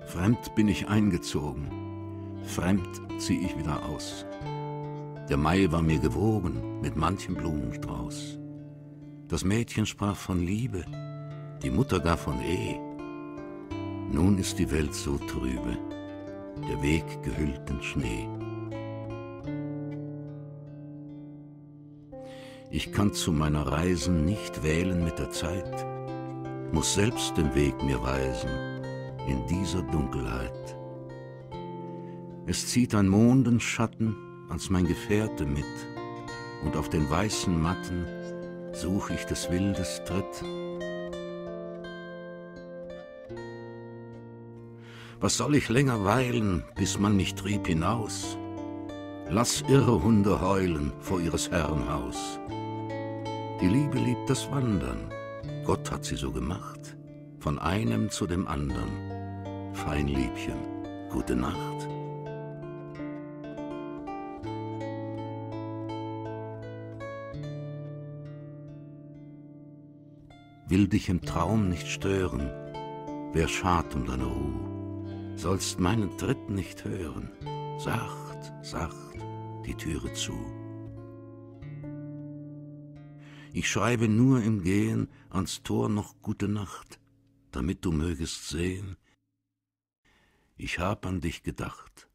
Fremd bin ich eingezogen, fremd zieh ich wieder aus. Der Mai war mir gewogen mit manchem Blumenstrauß. Das Mädchen sprach von Liebe, die Mutter gar von Ehe. Nun ist die Welt so trübe, der Weg gehüllt in Schnee. Ich kann zu meiner Reisen nicht wählen mit der Zeit, muss selbst den Weg mir weisen in dieser Dunkelheit. Es zieht ein Mondenschatten als mein Gefährte mit, und auf den weißen Matten such ich des Wildes Tritt. Was soll ich länger weilen, bis man mich trieb hinaus? Lass irre Hunde heulen vor ihres Herrn Haus. Die Liebe liebt das Wandern, Gott hat sie so gemacht, von einem zu dem andern. Fein Liebchen, gute Nacht. Will dich im Traum nicht stören, wär schad um deine Ruh. Sollst meinen Tritt nicht hören, sacht, sacht die Türe zu. Ich schreibe nur im Gehen ans Tor noch gute Nacht, damit du mögest sehen, ich hab an dich gedacht.